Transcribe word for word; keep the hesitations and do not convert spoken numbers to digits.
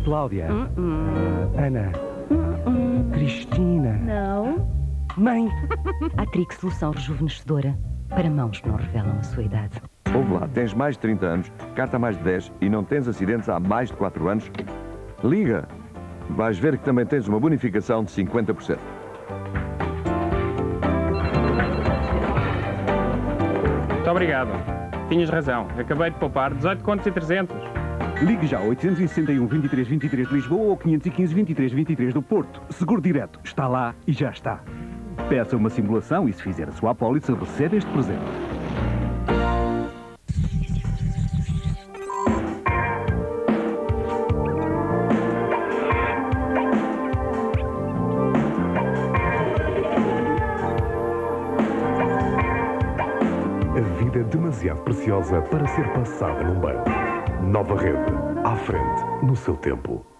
Cláudia. Uh-uh. Ana. Uh-uh. Cristina. Não. Mãe. Atric Solução Rejuvenescedora para mãos que não revelam a sua idade. Ouve lá, tens mais de trinta anos, carta há mais de dez e não tens acidentes há mais de quatro anos? Liga! Vais ver que também tens uma bonificação de cinquenta por cento. Muito obrigado. Tinhas razão. Acabei de poupar dezoito contos e trezentos. Ligue já oitocentos e sessenta e um, vinte e três, vinte e três de Lisboa ou quinhentos e quinze, vinte e três, vinte e três do Porto. Seguro Direto está lá e já está. Peça uma simulação e se fizer a sua apólice recebe este presente. A vida é demasiado preciosa para ser passada num banco. Nova Rede. À frente, no seu tempo.